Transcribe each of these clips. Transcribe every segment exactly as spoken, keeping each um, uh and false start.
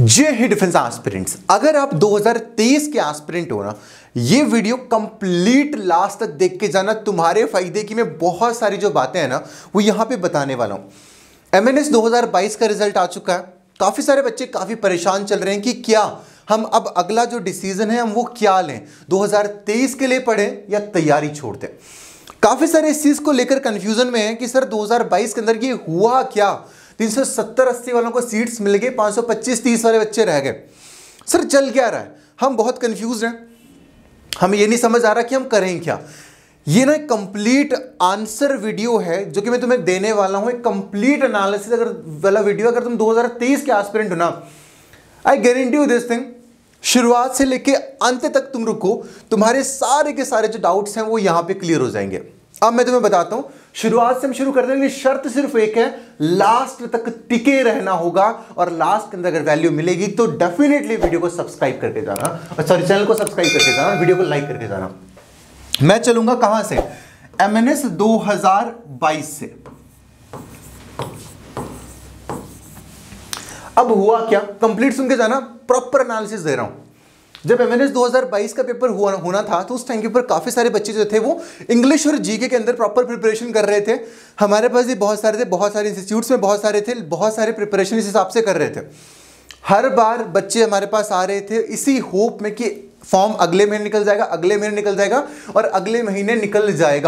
जय Hind defence aspirants. अगर आप दो हज़ार तेईस के एस्पिरेंट हो ना, ये वीडियो कंप्लीट लास्ट तक देख के जाना, तुम्हारे फायदे की। मैं बहुत सारी जो बातें हैं ना वो यहाँ पे बताने वाला हूँ। एमएनएस दो हज़ार बाईस का रिजल्ट आ चुका है। काफ़ी सारे बच्चे काफ़ी परेशान चल रहे हैं कि क्या हम अब अगला जो डिसीजन है हम वो क्या लें, दो हज़ार तेईस के लिए पढ़ें या तैयारी छोड़ दें। काफ़ी सारे इस चीज़ को लेकर कन्फ्यूजन में है कि सर दो हज़ार बाईस के अंदर ये हुआ क्या, तीन सौ सत्तर अस्सी वालों को सीट्स मिल गए, पाँच सौ पच्चीस तीस वाले बच्चे रह गए। सर चल क्या रहा है, हम बहुत कंफ्यूज हैं, हमें ये नहीं समझ आ रहा कि हम करें क्या। ये ना एक कंप्लीट आंसर वीडियो है जो कि मैं तुम्हें देने वाला हूं, एक कंप्लीट एनालिसिस अगर वाला वीडियो। अगर तुम दो हज़ार तेईस के एस्पिरेंट हो ना, I guarantee you this thing, शुरुआत से लेके अंत तक तुम रुको, तुम्हारे सारे के सारे जो डाउट्स हैं वो यहां पे क्लियर हो जाएंगे। अब मैं तुम्हें बताता हूं, शुरुआत से हम शुरू कर देंगे। शर्त सिर्फ एक है, लास्ट तक टिके रहना होगा, और लास्ट के अंदर अगर वैल्यू मिलेगी तो डेफिनेटली वीडियो को सब्सक्राइब करके जाना, और सॉरी चैनल को सब्सक्राइब करके जाना, वीडियो को लाइक करके जाना। मैं चलूंगा कहां से, एमएनएस दो हज़ार बाईस से। अब हुआ क्या, कंप्लीट सुन के जाना, प्रॉपर एनालिसिस दे रहा हूं। जब एमएनएस दो हज़ार बाईस का पेपर हुआ होना था तो उस टाइम के ऊपर काफ़ी सारे बच्चे जो थे वो इंग्लिश और जीके के अंदर प्रॉपर प्रिपरेशन कर रहे थे। हमारे पास भी बहुत सारे थे, बहुत सारे इंस्टीट्यूट्स में बहुत सारे थे, बहुत सारे प्रिपरेशन इस हिसाब से कर रहे थे। हर बार बच्चे हमारे पास आ रहे थे इसी होप में कि फॉर्म अगले महीने निकल जाएगा, अगले महीने निकल जाएगा और अगले महीने निकल जाएगा।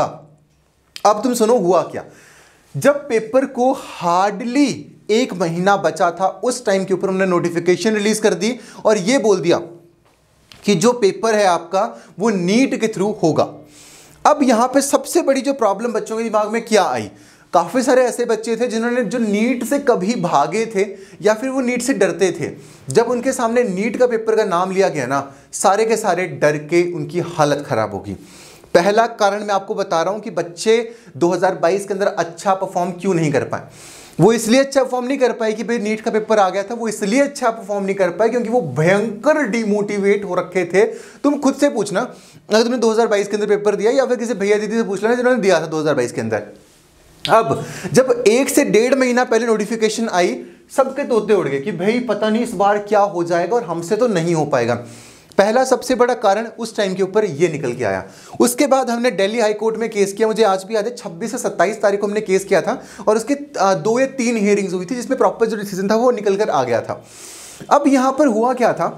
अब तुम सुनो हुआ क्या। जब पेपर को हार्डली एक महीना बचा था उस टाइम के ऊपर उन्होंने नोटिफिकेशन रिलीज कर दी और ये बोल दिया कि जो पेपर है आपका वो नीट के थ्रू होगा। अब यहां पे सबसे बड़ी जो प्रॉब्लम बच्चों के दिमाग में क्या आई, काफी सारे ऐसे बच्चे थे जिन्होंने जो नीट से कभी भागे थे या फिर वो नीट से डरते थे। जब उनके सामने नीट का पेपर का नाम लिया गया ना, सारे के सारे डर के उनकी हालत खराब होगी। पहला कारण मैं आपको बता रहा हूं कि बच्चे दो हज़ार बाईस के अंदर अच्छा परफॉर्म क्यों नहीं कर पाए। वो इसलिए अच्छा परफॉर्म नहीं कर पाए कि भाई नीट का पेपर आ गया था, वो इसलिए अच्छा परफॉर्म नहीं कर पाए क्योंकि वो भयंकर डिमोटिवेट हो रखे थे। तुम खुद से पूछना, अगर तुमने दो हज़ार बाईस के अंदर पेपर दिया या फिर किसी भैया दीदी से पूछ लेना जिन्होंने दिया था दो हज़ार बाईस के अंदर। अब जब एक से डेढ़ महीना पहले नोटिफिकेशन आई, सबके तोते उड़ गए कि भाई पता नहीं इस बार क्या हो जाएगा और हमसे तो नहीं हो पाएगा। पहला सबसे बड़ा कारण उस टाइम के ऊपर ये निकल के आया। उसके बाद हमने दिल्ली हाई कोर्ट में केस किया, मुझे आज भी याद है छब्बीस से सत्ताईस तारीख को हमने केस किया था और उसके दो या तीन हियरिंग्स हुई थी जिसमें प्रॉपर जो डिसीजन था वो निकल कर आ गया था। अब यहाँ पर हुआ क्या था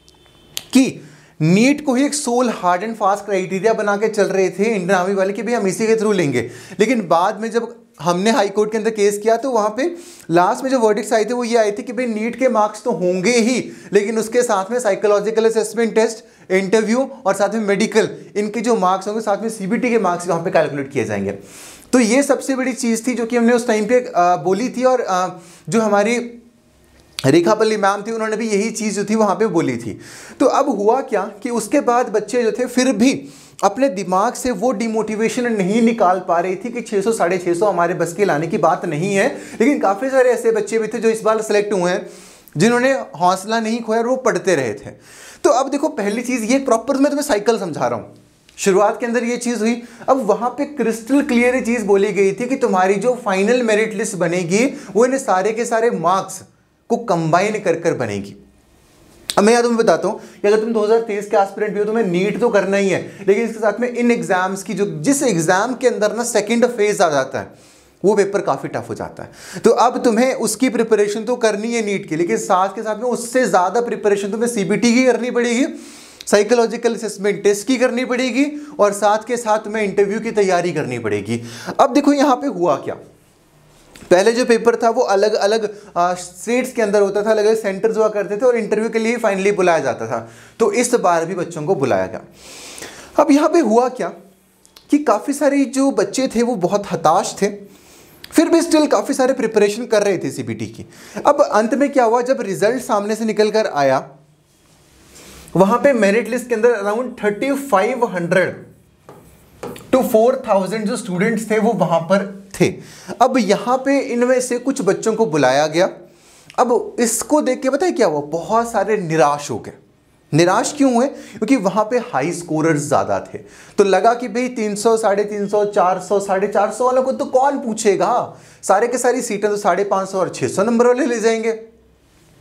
कि नीट को ही एक sole hard and fast criteria बना के चल रहे थे इंडियन आर्मी वाले कि भाई हम इसी के थ्रू लेंगे। लेकिन बाद में जब हमने हाई कोर्ट के अंदर केस किया तो वहाँ पे लास्ट में जो वर्डिक्ट्स आए थे वो ये आए थे कि भाई नीट के मार्क्स तो होंगे ही, लेकिन उसके साथ में साइकोलॉजिकल असेसमेंट टेस्ट, इंटरव्यू और साथ में मेडिकल, इनके जो मार्क्स होंगे साथ में सीबीटी के मार्क्स वहाँ पे कैलकुलेट किए जाएंगे। तो ये सबसे बड़ी चीज़ थी जो कि हमने उस टाइम पे बोली थी, और जो हमारी रेखा पल्ली मैम थी उन्होंने भी यही चीज़ जो थी वहाँ पे बोली थी। तो अब हुआ क्या कि उसके बाद बच्चे जो थे फिर भी अपने दिमाग से वो डिमोटिवेशन नहीं निकाल पा रही थी कि छह सौ साढ़े छह सौ हमारे बस के लाने की बात नहीं है। लेकिन काफ़ी सारे ऐसे बच्चे भी थे जो इस बार सेलेक्ट हुए हैं जिन्होंने हौसला नहीं खोया और वो पढ़ते रहे थे। तो अब देखो, पहली चीज़ ये प्रॉपर मैं तुम्हें साइकिल समझा रहा हूँ। शुरुआत के अंदर ये चीज़ हुई, अब वहाँ पे क्रिस्टल क्लियर चीज़ बोली गई थी कि तुम्हारी जो फाइनल मेरिट लिस्ट बनेगी वो इन सारे के सारे मार्क्स को कंबाइन कर कर बनेगी। अब मैं यहाँ तुम्हें बताता हूँ कि अगर तुम दो हज़ार तेईस के एस्पिरेंट भी हो, तुम्हें नीट तो करना ही है, लेकिन इसके साथ में इन एग्जाम्स की जो जिस एग्जाम के अंदर ना सेकंड फेज आ जाता है वो पेपर काफ़ी टफ हो जाता है। तो अब तुम्हें उसकी प्रिपरेशन तो करनी है नीट की, लेकिन साथ के साथ में उससे ज़्यादा प्रिपरेशन तुम्हें सीबीटी की करनी पड़ेगी, साइकोलॉजिकल असेसमेंट टेस्ट की करनी पड़ेगी, और साथ के साथ में इंटरव्यू की तैयारी करनी पड़ेगी। अब देखो यहाँ पे हुआ क्या, पहले जो पेपर था वो अलग अलग स्टेट्स के अंदर होता था, अलग अलग सेंटर्स हुआ करते थे और इंटरव्यू के लिए फाइनली बुलाया जाता था। तो इस बार भी बच्चों को बुलाया गया। अब यहाँ पे हुआ क्या कि काफ़ी सारे जो बच्चे थे वो बहुत हताश थे, फिर भी स्टिल काफ़ी सारे प्रिपरेशन कर रहे थे सीबीटी की। अब अंत में क्या हुआ, जब रिजल्ट सामने से निकल कर आया, वहाँ पे मेरिट लिस्ट के अंदर around thirty five hundred to four thousand जो स्टूडेंट्स थे वो वहाँ पर थे। अब यहाँ पे इनमें से कुछ बच्चों को बुलाया गया। अब इसको देख के पता है क्या हुआ, बहुत सारे निराश हो गए। निराश क्यों हुए, क्योंकि वहाँ पे हाई स्कोरर्स ज़्यादा थे। तो लगा कि भाई तीन सौ साढ़े तीन सौ चार सौ साढ़े चार सौ वालों को तो कौन पूछेगा, सारे के सारी सीटें तो साढ़े पाँच सौ और छः सौ नंबर वाले ले जाएंगे।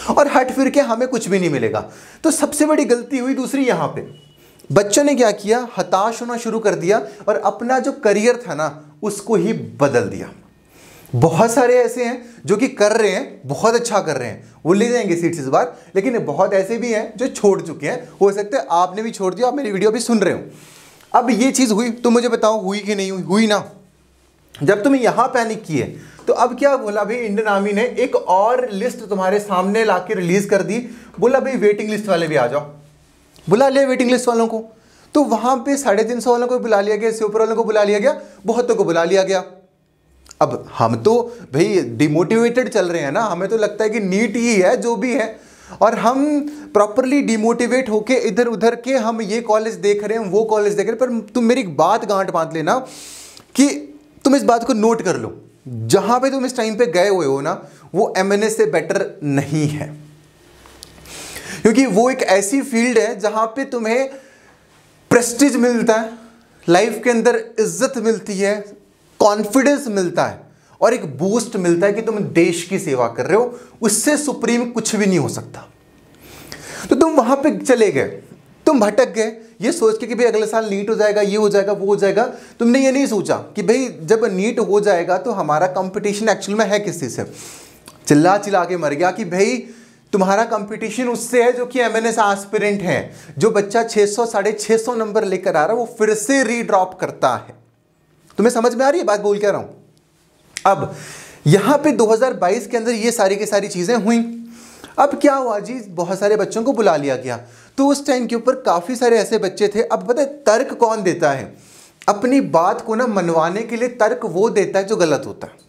और हट फिर के हमें कुछ भी नहीं मिलेगा। तो सबसे बड़ी गलती हुई दूसरी यहाँ पे, बच्चों ने क्या किया, हताश होना शुरू कर दिया और अपना जो करियर था ना उसको ही बदल दिया। बहुत सारे ऐसे हैं जो कि कर रहे हैं, बहुत अच्छा कर रहे हैं, वो ले जाएंगे सीट्स इस बार, लेकिन बहुत ऐसे भी हैं जो छोड़ चुके हैं। हो सकता है आपने भी छोड़ दिया, आप मेरी वीडियो भी सुन रहे हो। अब ये चीज़ हुई तो मुझे बताओ हुई कि नहीं हुई? हुई ना। जब तुम यहाँ पैनिक किए तो अब क्या बोला भाई, इंडियन आर्मी ने एक और लिस्ट तुम्हारे सामने ला के रिलीज कर दी। बोला भाई वेटिंग लिस्ट वाले भी आ जाओ, बुला लिया वेटिंग लिस्ट वालों को। तो वहाँ पे साढ़े तीन सौ वालों को बुला लिया गया, इससे ऊपर वालों को बुला लिया गया, बहुतों को बुला लिया गया। अब हम तो भाई डिमोटिवेटेड चल रहे हैं ना, हमें तो लगता है कि नीट ही है जो भी है, और हम प्रॉपरली डिमोटिवेट होके इधर उधर के हम ये कॉलेज देख रहे हैं, वो कॉलेज देख रहे हैं। पर तुम मेरी एक बात गांठ बांध लेना कि तुम इस बात को नोट कर लो, जहां पे तुम इस टाइम पे गए हुए हो ना वो एमएनएस से बेटर नहीं है, क्योंकि वो एक ऐसी फील्ड है जहां पे तुम्हें प्रेस्टीज मिलता है, लाइफ के अंदर इज्जत मिलती है, कॉन्फिडेंस मिलता है और एक बूस्ट मिलता है कि तुम देश की सेवा कर रहे हो। उससे सुप्रीम कुछ भी नहीं हो सकता। तो तुम वहां पे चले गए, तुम भटक गए ये सोच के कि भाई अगले साल नीट हो जाएगा, ये हो जाएगा, वो हो जाएगा। तुमने ये नहीं सोचा कि भाई जब नीट हो जाएगा तो हमारा कंपटीशन एक्चुअल में है किस चीज से। चिल्ला चिल्ला के मर गया कि भाई तुम्हारा कंपटीशन उससे है जो कि एमएनएस एस्पिरेंट है। जो बच्चा छह सौ साढ़े छह सौ नंबर लेकर आ रहा है वो फिर से रीड्रॉप करता है। तुम्हें समझ में आ रही है बात बोल क्या रहा हूं? अब यहां पे दो हज़ार बाईस के अंदर ये सारी की सारी चीजें हुई। अब क्या हुआ जी, बहुत सारे बच्चों को बुला लिया गया। तो उस टाइम के ऊपर काफी सारे ऐसे बच्चे थे। अब पता है तर्क कौन देता है? अपनी बात को ना मनवाने के लिए तर्क वो देता है जो गलत होता है।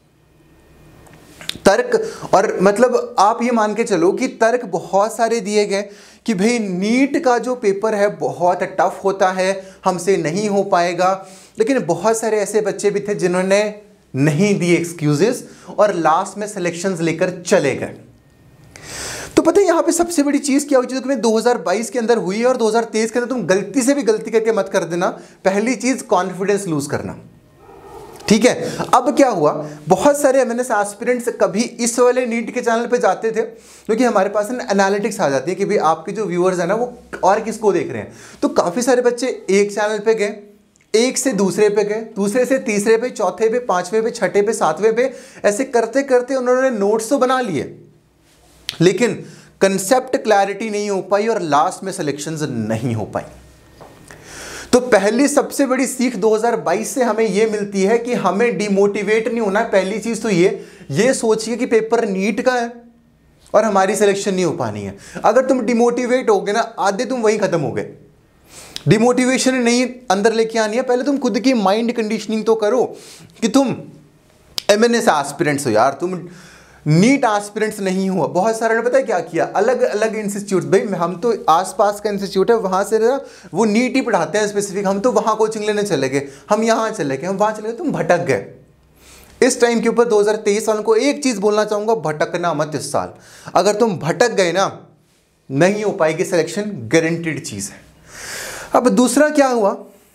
तर्क, और मतलब आप ये मान के चलो कि तर्क बहुत सारे दिए गए कि भाई नीट का जो पेपर है बहुत टफ होता है, हमसे नहीं हो पाएगा। लेकिन बहुत सारे ऐसे बच्चे भी थे जिन्होंने नहीं दिए एक्सक्यूजेस और लास्ट में सिलेक्शंस लेकर चले गए। तो पता है यहां पे सबसे बड़ी चीज क्या हुई जो कि दो हज़ार बाईस के अंदर हुई है और दो हज़ार तेईस के अंदर तुम गलती से भी गलती करके मत कर देना। पहली चीज कॉन्फिडेंस लूज करना, ठीक है। अब क्या हुआ, बहुत सारे एमएनएस एस्पिरेंट्स कभी इस वाले नीट के चैनल पे जाते थे क्योंकि हमारे पास एनालिटिक्स आ जाती है कि भाई आपके जो व्यूअर्स है ना वो और किसको देख रहे हैं। तो काफी सारे बच्चे एक चैनल पे गए, एक से दूसरे पे गए, दूसरे से तीसरे पे, चौथे पे, पांचवे पे, छठे पे, सातवें पे, ऐसे करते करते उन्होंने नोट्स तो बना लिए लेकिन कंसेप्ट क्लैरिटी नहीं हो पाई और लास्ट में सिलेक्शंस नहीं हो पाई। तो पहली सबसे बड़ी सीख दो हज़ार बाईस से हमें यह मिलती है कि हमें डिमोटिवेट नहीं होना है। पहली चीज तो ये ये सोचिए कि पेपर नीट का है और हमारी सिलेक्शन नहीं हो पानी है। अगर तुम डिमोटिवेट हो गए ना, आधे तुम वहीं खत्म हो गए। डिमोटिवेशन नहीं अंदर लेके आनी है, पहले तुम खुद की माइंड कंडीशनिंग तो करो कि तुम एमएनएस एस्पिरेंट्स हो यार, तुम नीट एस्पिरेंट्स नहीं हुआ। बहुत सारे ने पता है क्या किया, अलग अलग इंस्टीट्यूट, भाई हम तो आसपास का इंस्टीट्यूट है वहां से ना वो नीट ही पढ़ाते हैं स्पेसिफिक, हम तो वहां कोचिंग लेने चले गए, हम यहाँ चले गए, हम वहां चले गए, तुम भटक गए। इस टाइम के ऊपर दो हज़ार तेईस वालों को एक चीज बोलना चाहूंगा, भटकना मत इस साल। अगर तुम भटक गए ना नहीं हो पाएगी सिलेक्शन, गारंटीड चीज है। अब दूसरा क्या हुआ,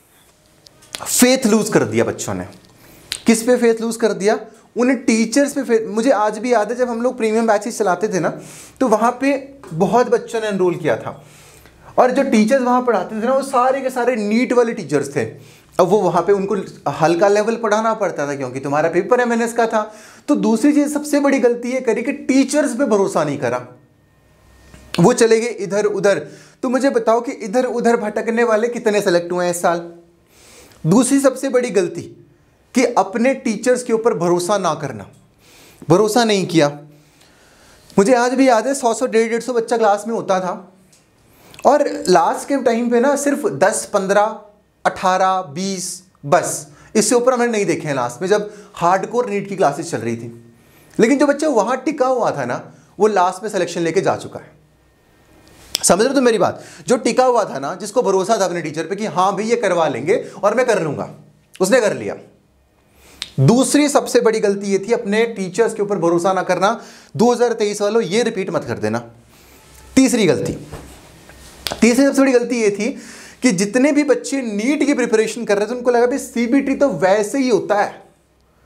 फेथ लूज कर दिया बच्चों ने। किस पे फेथ लूज कर दिया? उन टीचर्स पे फेथ। मुझे आज भी याद है जब हम लोग प्रीमियम बैचेस चलाते थे ना तो वहां पे बहुत बच्चों ने एनरोल किया था और जो टीचर्स वहां पढ़ाते थे ना वो सारे के सारे नीट वाले टीचर्स थे। अब वो वहां पे उनको हल्का लेवल पढ़ाना पड़ता था क्योंकि तुम्हारा पेपर एमएनएस का था। तो दूसरी चीज सबसे बड़ी गलती ये करी कि टीचर्स पे भरोसा नहीं करा, वो चले गए इधर उधर। तो मुझे बताओ कि इधर उधर भटकने वाले कितने सेलेक्ट हुए हैं इस साल? दूसरी सबसे बड़ी गलती कि अपने टीचर्स के ऊपर भरोसा ना करना, भरोसा नहीं किया। मुझे आज भी याद है सौ सौ डेढ़ डेढ़ सौ बच्चा क्लास में होता था और लास्ट के टाइम पे ना सिर्फ दस पंद्रह अठारह बीस, बस इससे ऊपर हमने नहीं देखे हैं लास्ट में जब हार्डकोर नीट की क्लासेस चल रही थी। लेकिन जो बच्चा वहां टिका हुआ था ना वो लास्ट में सिलेक्शन लेके जा चुका है। समझ रहे हो तो मेरी बात? जो टिका हुआ था ना, जिसको भरोसा था अपने टीचर पे कि हाँ भाई ये करवा लेंगे और मैं कर लूंगा, उसने कर लिया। दूसरी सबसे बड़ी गलती ये थी अपने टीचर्स के ऊपर भरोसा ना करना। दो हज़ार तेईस वालों ये रिपीट मत कर देना। तीसरी गलती तीसरी सबसे बड़ी गलती ये थी कि जितने भी बच्चे नीट की प्रिपरेशन कर रहे थे उनको लगा भाई सीबीटी तो वैसे ही होता है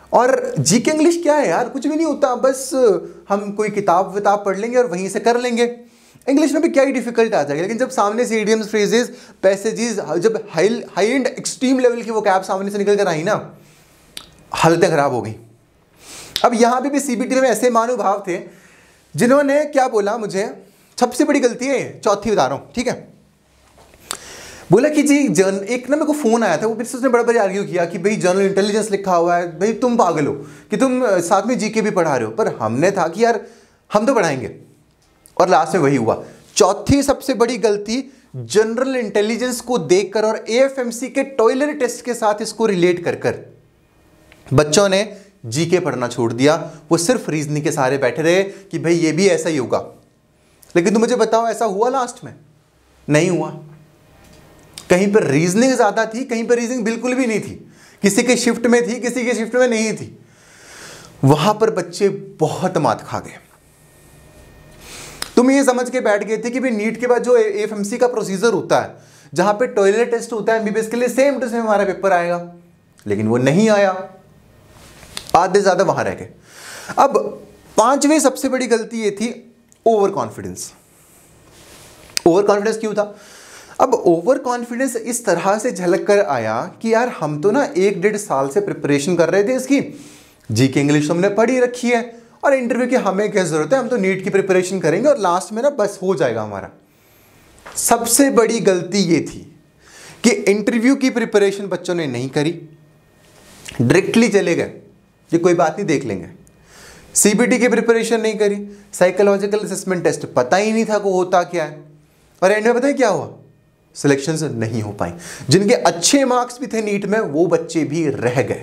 और जीके इंग्लिश क्या है यार, कुछ भी नहीं होता, बस हम कोई किताब विताब पढ़ लेंगे और वहीं से कर लेंगे। इंग्लिश में भी क्या ही डिफिकल्ट आ जाएगा, लेकिन जब सामने से इडियम्स, फ्रेजेस, पैसेजेस, जब high high and extreme level की वो कैप सामने से निकल कर आई ना, हालतें खराब हो गई। अब यहाँ पे भी सीबीटी में ऐसे महानुभाव थे जिन्होंने क्या बोला, मुझे सबसे बड़ी गलती है चौथी बता रहा हूँ, ठीक है। बोला कि जी जर्न एक ना मेरे को फोन आया था, वो फिर उसने बड़ा बड़ा आर्ग्यू किया कि भाई जनरल इंटेलिजेंस लिखा हुआ है, भाई तुम पागल हो कि तुम साथ में जीके भी पढ़ा रहे हो। पर हमने था कि यार हम तो पढ़ाएंगे, और लास्ट में वही हुआ। चौथी सबसे बड़ी गलती, जनरल इंटेलिजेंस को देखकर और एएफएमसी के टॉयलेट टेस्ट के साथ इसको रिलेट कर कर बच्चों ने जीके पढ़ना छोड़ दिया। वो सिर्फ रीजनिंग के सहारे बैठे रहे कि भाई ये भी ऐसा ही होगा। लेकिन तुम मुझे बताओ ऐसा हुआ लास्ट में? नहीं हुआ। कहीं पर रीजनिंग ज्यादा थी, कहीं पर रीजनिंग बिल्कुल भी नहीं थी, किसी के शिफ्ट में थी, किसी के शिफ्ट में नहीं थी। वहां पर बच्चे बहुत मात खा गए। तुम ये समझ के बैठ गए थे कि भाई नीट के बाद जो एएफएमसी का प्रोसीजर होता है, जहां पे टॉयलेट टेस्ट होता है एमबीबीएस के लिए, सेम टू सेम हमारा पेपर आएगा, लेकिन वो नहीं आया, आधे ज्यादा वहां रह गए। अब पांचवी सबसे बड़ी गलती ये थी ओवर कॉन्फिडेंस। ओवर कॉन्फिडेंस क्यों था? अब ओवर कॉन्फिडेंस इस तरह से झलक कर आया कि यार हम तो ना एक डेढ़ साल से प्रिपरेशन कर रहे थे इसकी, जीके इंग्लिश हमने पढ़ी रखी है, और इंटरव्यू की हमें क्या जरूरत है, हम तो नीट की प्रिपरेशन करेंगे और लास्ट में ना बस हो जाएगा हमारा। सबसे बड़ी गलती ये थी कि इंटरव्यू की प्रिपरेशन बच्चों ने नहीं करी, डायरेक्टली चले गए ये कोई बात नहीं देख लेंगे। सीबीटी की प्रिपरेशन नहीं करी, साइकोलॉजिकल असेसमेंट टेस्ट पता ही नहीं था वो होता क्या है, और एंड में पता है क्या हुआ, सिलेक्शंस नहीं हो पाई। जिनके अच्छे मार्क्स भी थे नीट में वो बच्चे भी रह गए।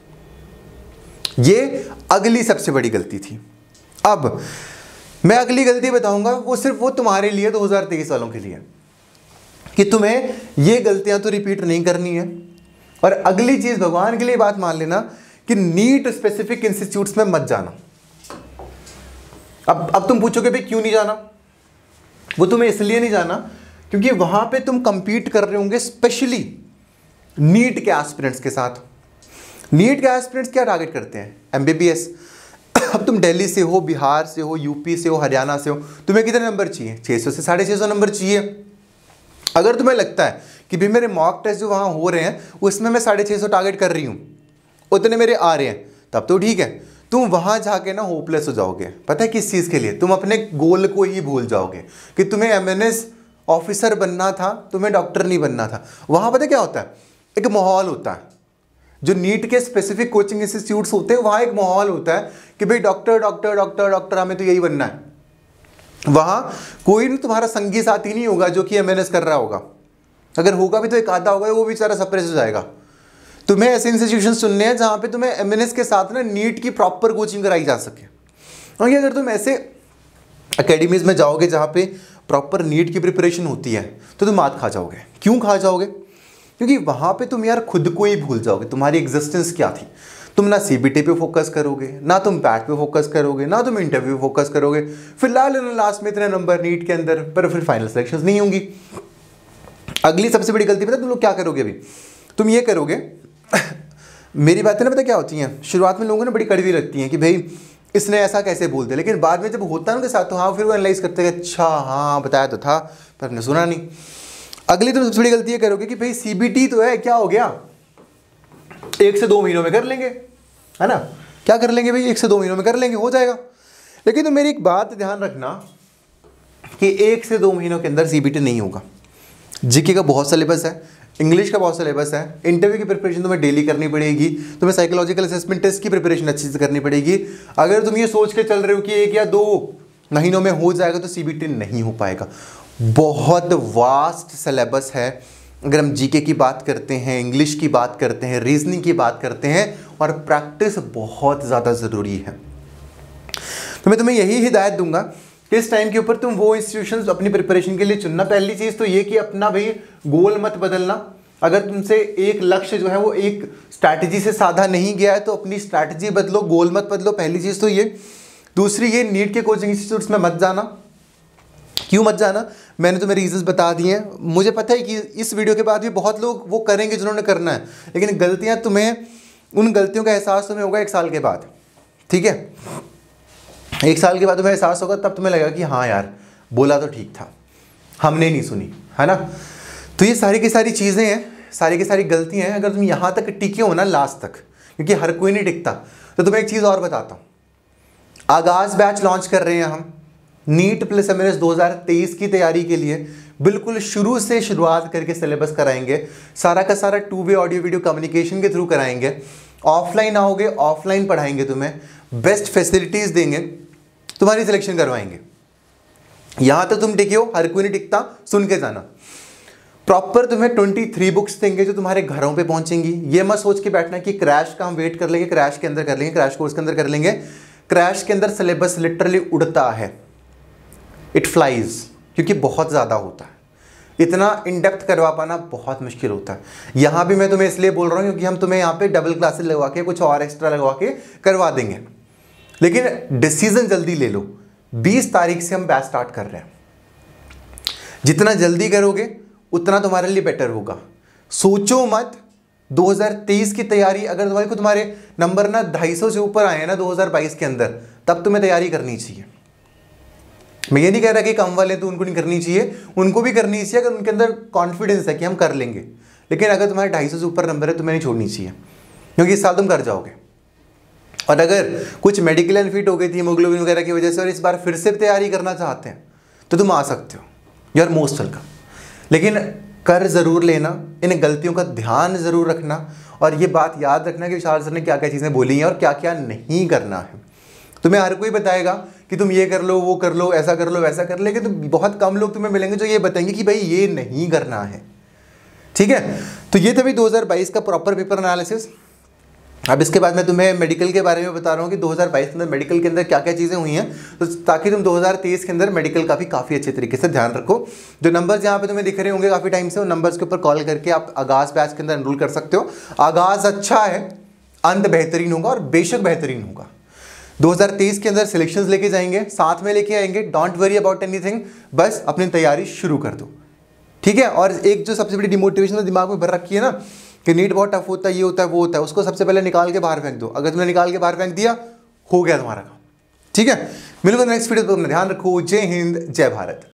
ये अगली सबसे बड़ी गलती थी। अब मैं अगली गलती बताऊंगा, वो सिर्फ वो तुम्हारे लिए दो हज़ार तेईस वालों के लिए, कि तुम्हें ये गलतियां तो रिपीट नहीं करनी है। और अगली चीज, भगवान के लिए बात मान लेना कि नीट स्पेसिफिक इंस्टीट्यूट्स में मत जाना। अब अब तुम पूछोगे भाई क्यों नहीं जाना? वो तुम्हें इसलिए नहीं जाना क्योंकि वहां पे तुम कंपीट कर रहे होंगे स्पेशली नीट के एस्पिरेंट्स के साथ। नीट के एस्पिरेंट्स क्या टारगेट करते हैं? एमबीबीएस। अब तुम दिल्ली से हो, बिहार से हो, यूपी से हो, हरियाणा से हो, तुम्हें कितने नंबर चाहिए? छह सौ से साढ़े छह सौ नंबर चाहिए। अगर तुम्हें लगता है कि भाई मेरे मॉक टेस्ट जो वहां हो रहे हैं उसमें मैं साढ़े छह सौ टारगेट कर रही हूं, उतने मेरे आ रहे हैं, तब तो ठीक है। तुम वहां जाके ना होपलेस हो जाओगे। पता है किस चीज के लिए? तुम अपने गोल को ही भूल जाओगे कि तुम्हें एमएनएस ऑफिसर बनना था, तुम्हें डॉक्टर नहीं बनना था। वहां पता क्या होता है, एक माहौल होता है। जो नीट के स्पेसिफिक कोचिंग इंस्टीट्यूट्स होते हैं वहां एक माहौल होता है कि भाई डॉक्टर डॉक्टर डॉक्टर डॉक्टर हमें तो यही बनना है। वहां कोई नहीं तुम्हारा संगी साथी नहीं होगा जो कि एमएनएस कर रहा होगा। अगर होगा भी तो एक आधा होगा, वो बेचारा सप्रेस हो जाएगा। तुम्हें ऐसे इंस्टीट्यूशंस चुनने हैं जहां पे तुम्हें एमएनएस के साथ ना नीट की प्रॉपर कोचिंग कराई जा सके। क्योंकि अगर तुम ऐसे एकेडमीज में जाओगे जहां पे प्रॉपर नीट की प्रिपरेशन होती है तो तुम मात खा जाओगे। क्यों खा जाओगे? क्योंकि वहां पे तुम यार खुद को ही भूल जाओगे, तुम्हारी एग्जिस्टेंस क्या थी। तुम ना सीबीटी पे फोकस करोगे, ना तुम पैट पे फोकस करोगे, ना तुम इंटरव्यू फोकस करोगे। फिर लाल लास्ट में इतने नंबर नीट के अंदर, पर फिर फाइनल सिलेक्शंस नहीं होंगी। अगली सबसे बड़ी गलती पता तुम लोग क्या करोगे? अभी तुम ये करोगे मेरी बातें ना पता क्या होती हैं, शुरुआत में लोगों ने बड़ी कड़वी लगती हैं कि भाई इसने ऐसा कैसे बोल दिया, लेकिन बाद में जब होता है उनके साथ तो हाँ फिर वो एनालाइज करते हैं, अच्छा हाँ बताया तो था पर हमने सुना नहीं। अगली तुम सबसे बड़ी गलती ये करोगे कि भाई सीबीटी तो है, क्या हो गया, एक से दो महीनों में कर लेंगे, है ना। क्या कर लेंगे भाई, एक से दो महीनों में कर लेंगे, हो जाएगा। लेकिन तो मेरी एक बात ध्यान रखना कि एक से दो महीनों के अंदर सीबीटी नहीं होगा। जीके का बहुत सिलेबस है, इंग्लिश का बहुत सिलेबस है, इंटरव्यू की प्रिपरेशन तुम्हें डेली करनी पड़ेगी, तुम्हें साइकोलॉजिकल असेसमेंट टेस्ट की प्रिपरेशन अच्छी से करनी पड़ेगी। अगर तुम ये सोच के चल रहे हो कि एक या दो महीनों में हो जाएगा तो सीबीटी नहीं हो पाएगा। बहुत वास्ट सिलेबस है। अगर हम जीके की बात करते हैं, इंग्लिश की बात करते हैं, रीजनिंग की बात करते हैं, और प्रैक्टिस बहुत ज़्यादा ज़रूरी है। तो मैं तुम्हें यही हिदायत दूंगा कि इस टाइम के ऊपर तुम वो इंस्टीट्यूशंस अपनी प्रिपरेशन के लिए चुनना। पहली चीज़ तो ये कि अपना भाई गोल मत बदलना। अगर तुमसे एक लक्ष्य जो है वो एक स्ट्रैटेजी से साधा नहीं गया है तो अपनी स्ट्रैटेजी बदलो, गोल मत बदलो। पहली चीज़ तो ये। दूसरी ये, नीट के कोचिंग इंस्टीट्यूट्स में मत जाना। क्यों मत जाना? मैंने तुम्हें रीजंस बता दिए हैं। मुझे पता है कि इस वीडियो के बाद भी बहुत लोग वो करेंगे जिन्होंने करना है, लेकिन गलतियां तुम्हें उन गलतियों का एहसास तुम्हें होगा एक साल के बाद, ठीक है। एक साल के बाद तुम्हें एहसास होगा, तब तुम्हें लगेगा कि हाँ यार बोला तो ठीक था, हमने नहीं सुनी, है ना। तो ये सारी की सारी चीज़ें हैं, सारी की सारी गलतियाँ हैं। अगर तुम यहाँ तक टिके हो ना लास्ट तक, क्योंकि हर कोई नहीं टिकता, तो तुम्हें एक चीज़ और बताता हूँ। आगाज़ बैच लॉन्च कर रहे हैं हम NEET plus M N S दो हज़ार तेईस की तैयारी के लिए। बिल्कुल शुरू से शुरुआत करके सिलेबस कराएंगे, सारा का सारा two way audio video communication के थ्रू कराएंगे। ऑफलाइन आओगे, ऑफलाइन पढ़ाएंगे, तुम्हें बेस्ट फैसिलिटीज़ देंगे, तुम्हारी सिलेक्शन करवाएंगे। यहाँ तक तुम टिके हो, हर कोई नहीं टिकता, सुन के जाना। प्रॉपर तुम्हें तेईस बुक्स देंगे जो तुम्हारे घरों पे पहुंचेंगी। ये मत सोच के बैठना कि क्रैश का हम वेट कर लेंगे, क्रैश के अंदर कर लेंगे, क्रैश कोर्स के अंदर कर लेंगे। क्रैश के अंदर सिलेबस लिटरली उड़ता है, इट फ्लाइज, क्योंकि बहुत ज़्यादा होता है। इतना इन डेप्थ करवा पाना बहुत मुश्किल होता है। यहाँ भी मैं तुम्हें इसलिए बोल रहा हूँ क्योंकि हम तुम्हें यहाँ पे डबल क्लासेस लगवा के कुछ और एक्स्ट्रा लगवा के करवा देंगे, लेकिन डिसीजन जल्दी ले लो। बीस तारीख से हम बैच स्टार्ट कर रहे हैं। जितना जल्दी करोगे उतना तुम्हारे लिए बेटर होगा। सोचो मत दो हज़ार तेईस की तैयारी, अगर तुम्हारे को तुम्हारे नंबर ना ढाई सौ से ऊपर आए हैं ना दो हज़ार बाईस के अंदर, तब तुम्हें तैयारी करनी चाहिए। मैं ये नहीं कह रहा कि कम वाले तो उनको नहीं करनी चाहिए, उनको भी करनी चाहिए अगर उनके अंदर कॉन्फिडेंस है कि हम कर लेंगे। लेकिन अगर तुम्हारे ढाई सौ से ऊपर नंबर है, तुम्हें नहीं छोड़नी चाहिए, क्योंकि इस साल तुम कर जाओगे। और अगर कुछ मेडिकल अनफिट हो गई थी हीमोग्लोबिन वगैरह की वजह से और इस बार फिर से तैयारी करना चाहते हैं, तो तुम आ सकते हो, यू आर मोस्ट वेलकम। लेकिन कर ज़रूर लेना, इन गलतियों का ध्यान ज़रूर रखना, और ये बात याद रखना कि विशाल सर ने क्या क्या चीज़ें बोली हैं और क्या क्या नहीं करना है। तुम्हें हर कोई बताएगा कि तुम ये कर लो, वो कर लो, ऐसा कर लो, वैसा कर लो, लेकिन तो बहुत कम लोग तुम्हें मिलेंगे जो ये बताएंगे कि भाई ये नहीं करना है, ठीक है। तो ये था भाई दो हज़ार बाईस का प्रॉपर पेपर एनालिसिस। अब इसके बाद मैं तुम्हें मेडिकल के बारे में बता रहा हूँ कि दो हज़ार बाईस के अंदर मेडिकल के अंदर क्या क्या चीज़ें हुई हैं, तो ताकि तुम दो हज़ार तेईस के अंदर मेडिकल का भी काफ़ी अच्छे तरीके से ध्यान रखो। जो नंबर्स यहाँ पे तुम्हें दिख रहे होंगे काफ़ी टाइम से, उन नंबर्स के ऊपर कॉल करके आप आगाज़ बैच के अंदर एनरोल कर सकते हो। आगाज़ अच्छा है, अंत बेहतरीन होगा और बेशक बेहतरीन होगा। दो हज़ार तेईस के अंदर सिलेक्शंस लेके जाएंगे, साथ में लेके आएंगे। डोंट वरी अबाउट एनीथिंग, बस अपनी तैयारी शुरू कर दो, ठीक है। और एक जो सबसे बड़ी डिमोटिवेशन दिमाग में भर रखी है ना कि नीट बहुत टफ होता है, ये होता है, वो होता है, उसको सबसे पहले निकाल के बाहर फेंक दो। अगर तुमने निकाल के बाहर फेंक दिया, हो गया तुम्हारा काम, ठीक है। मिलूंगा नेक्स्ट वीडियो पर, अपना ध्यान रखो। जय हिंद, जय भारत।